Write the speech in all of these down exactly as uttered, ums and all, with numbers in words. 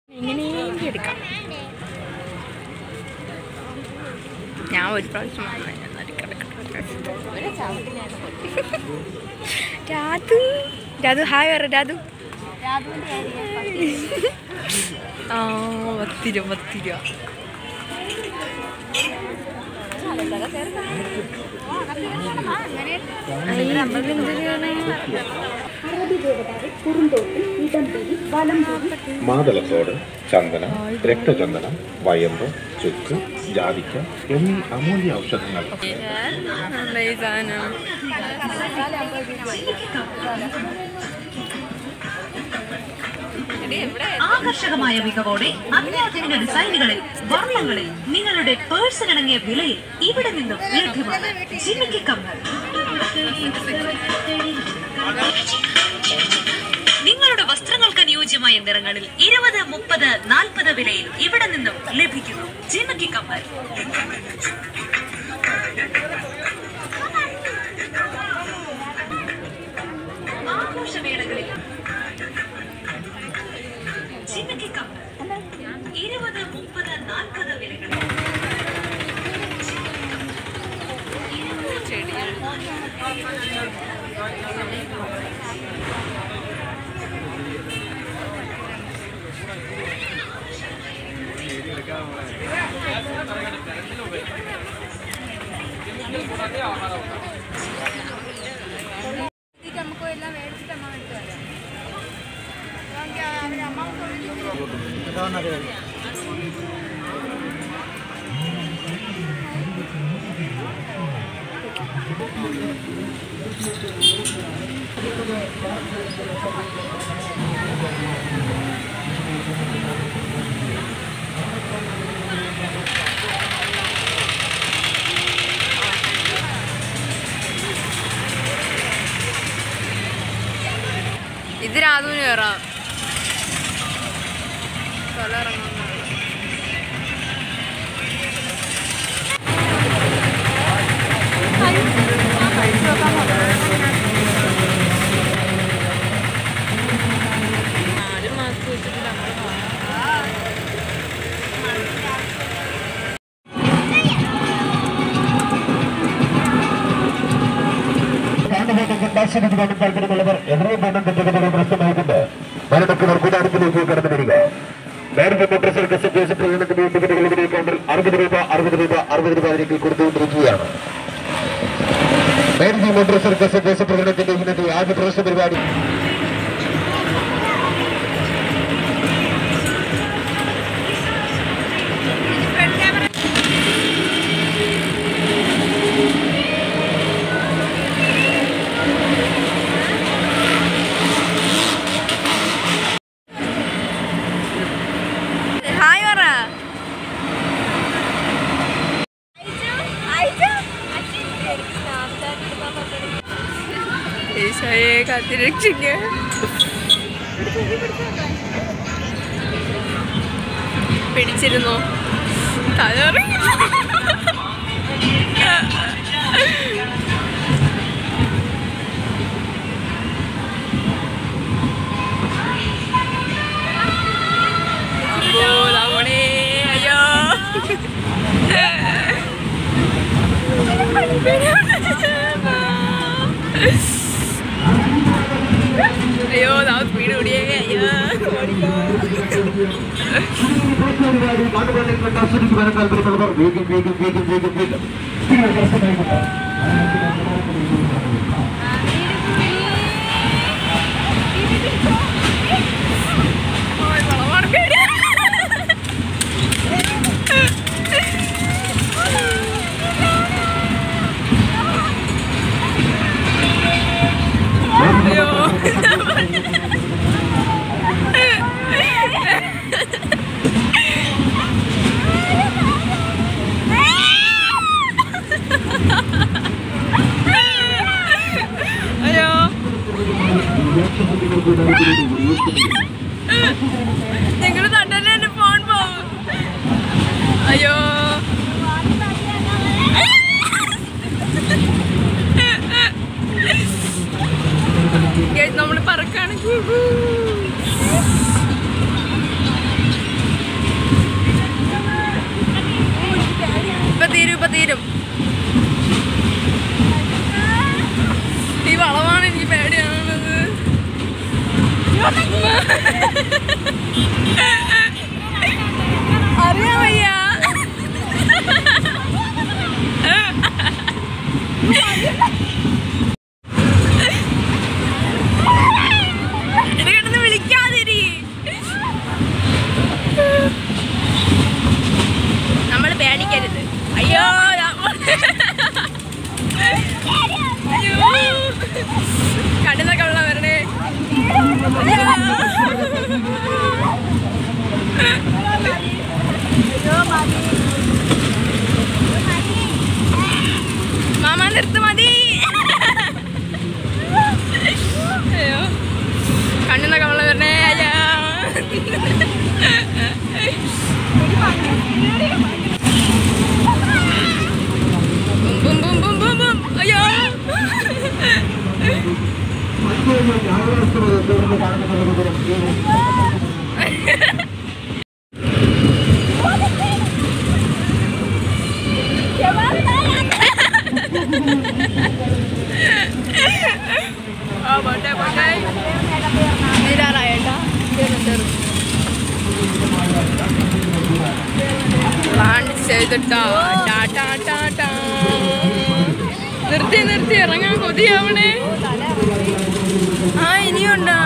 ഇങ്ങനെയെങ്കിലും എടുക്കാം. ഞാൻ ഒരു പ്രാവശ്യം രാധു രാധു ഹായ് പറ രാധു. ആ പത്ത് രൂപ പത്ത് രൂപ മാതളത്തോട്, ചന്ദനം, രക്തചന്ദനം, വയമ്പ്, ചുക്ക്, ജാതിക്ക എന്നീ അമൂല്യ ഔഷധങ്ങൾ. ആകർഷകമായ മികവോടെ അത്യാധുനിക ഡിസൈനുകളിൽ വർണ്ണങ്ങളിൽ നിങ്ങളുടെ പേഴ്സിനിണങ്ങിയ വിലയിൽ ഇവിടെ നിന്നും ലഭ്യമാണ്. ജിമിക്കി കമ്മൽ. നിങ്ങളുടെ വസ്ത്രങ്ങൾക്ക് അനുയോജ്യമായ നിറങ്ങളിൽ ഇരുപത് മുപ്പത് നാൽപ്പത് വിലയിൽ ഇവിടെ നിന്നും ലഭിക്കുന്നു. ജിമിക്കി കമ്മൽ. ആഘോഷവേളകളിൽ ജിമിക്കി കമ്മൽ ഇരുപത് മുപ്പത് നാൽപ്പത് വിലകളിൽ. ഇത് രാധുവിന് കയറാം. സ്ഥലം ഇറങ്ങുന്ന താല്പര്യമുള്ളവർ എത്രയും വേണം തെറ്റുകൾ പ്രശ്നമായിട്ടുണ്ട് മരണക്കുന്നവർ കൂടാരത്തിലേക്ക് കടന്നു വരിക. നേരത്തെ മോട്ടോർ സർക്കസ് കേസ് പ്രകടനത്തിന് ടിക്കറ്റുകളുടെ കൗണ്ടറിൽ അറുപത് രൂപ അറുപത് രൂപ അറുപത് രൂപ നിരക്കിൽ കൊടുത്തുകൊണ്ടിരിക്കുകയാണ്. നേരത്തെ മോട്ടോർ സർക്കസ് കേസ് പ്രകടനത്തിന്റെ ഇന്നത്തെ ആദ്യ പ്രദർശന പരിപാടി കാത്തിരക്ഷിക്ക്. പിടിച്ചിരുന്നോ? തലറിഞ്ഞു. അപ്പോ നമ്മളെ അയ്യോ അയ്യോ നാം സ്പീഡ് കൂടിയേ. അയ്യോ നിങ്ങള് തട്ടല്ലേ എന്റെ ഫോൺ പോകും. അയ്യോ നമ്മള് പറക്കാണ്. മാമ നിർത്ത് മതി. അയ്യോ കണ്ണിന്നൊക്കെ നമ്മളെ വരണേ. അയ്യോ ബും ബും ബും ബും ബും. അയ്യോ oh bodoh bodoh tidak lah ya dah terus terus land ചെയ്തിട്ട് ടാ ടാ ടാ ടാ നിർത്തി നിർത്തി ഇറങ്ങാൻ കൊതിയാവണേ. ആ ഇനിയുണ്ടോ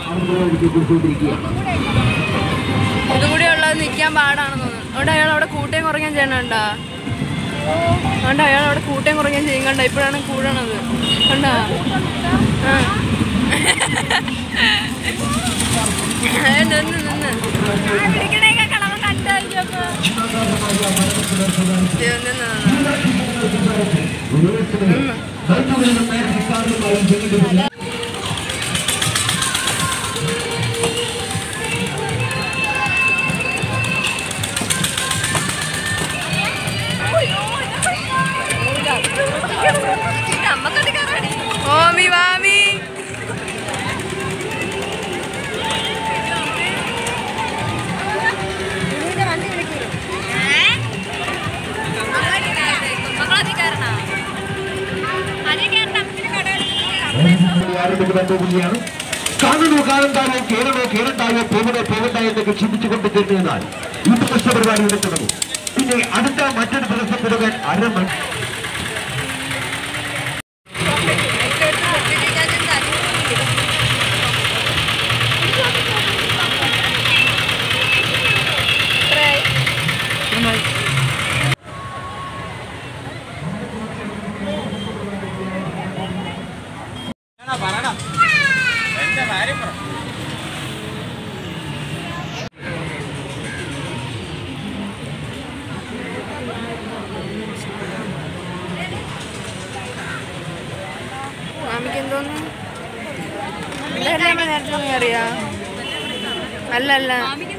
ഇതും കൂടി ഉള്ളത് നിൽക്കാൻ പാടാണെന്ന് തോന്നുന്നു. അതുകൊണ്ട് അയാൾ അവിടെ കൂട്ടയും കുറയ്ക്കാൻ ചെയ്യണുണ്ടോ? അതുകൊണ്ട് അയാൾ അവിടെ കൂട്ടയും കുറയ്ക്കാൻ ചെയ്യും കണ്ട. ഇപ്പോഴാണ് കൂടണത് കണ്ടോ? ആ നിന്ന് നിന്ന് ഓമി വാമി കാണണോ കാണണ്ടായോ കേറണോ കേറണ്ടായോ പോകണോ പോകണ്ടായോ എന്നൊക്കെ ചിന്തിച്ചുകൊണ്ട് തീർന്നാൽ ഈ പ്രദർശന പരിപാടി ഇവിടെ തുടങ്ങും. പിന്നെ അടുത്ത മറ്റൊരു പ്രദർശനം തുടങ്ങാൻ അരമണി മാമിക്കെന്തോന്നു നേരത്തെ അറിയാ അല്ല അല്ല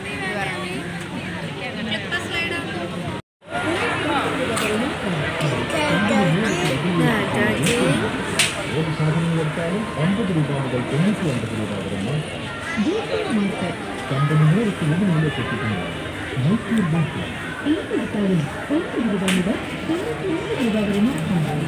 സാധനം കൊടുത്താലും ഒമ്പത് രൂപ മുതൽ തൊണ്ണൂറ്റി ഒമ്പത് രൂപ വരെ കമ്പനി നേരിട്ട് വിപണിയിലേക്ക് എത്തിക്കുന്നു. മൈസൂർ ബാങ്ക് എന്തെടുത്താലും ഒമ്പത് രൂപ മുതൽ തൊണ്ണൂറ്റി ഒമ്പത് രൂപ വരെ മാത്രം.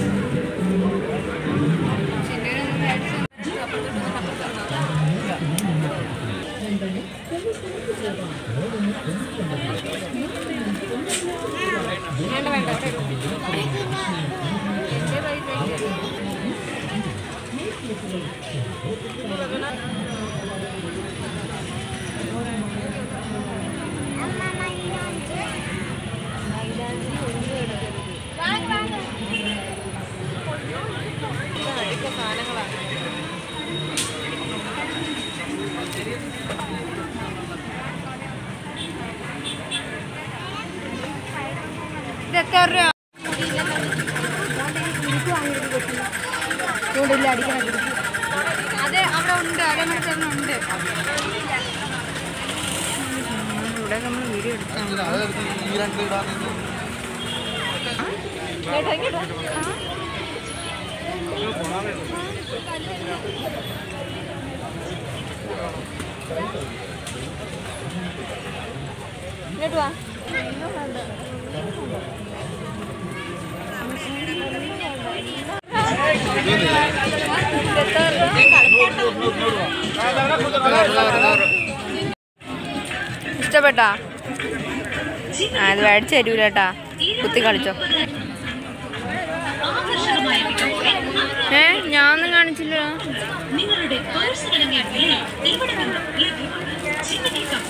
ചൂടില്ല അടിക്കണം അതെ അവിടെ ഉണ്ട് അരമണിക്കൂറിന് ഉണ്ട് ഇവിടെ നമ്മൾ വീഡിയോ എടുത്താൽ ഇങ്ങോട്ട് വാ ഇഷ്ടപ്പെട്ടാ? അത് മേടിച്ച് തരൂലേട്ടാ, കുത്തി കളിച്ചോ. ഏ ഞാനൊന്നും കാണിച്ചില്ല. നിങ്ങളുടെ പേഴ്സിനടങ്ങിയ വില ഇവിടെ നിന്നും ലഭ്യമാണ്.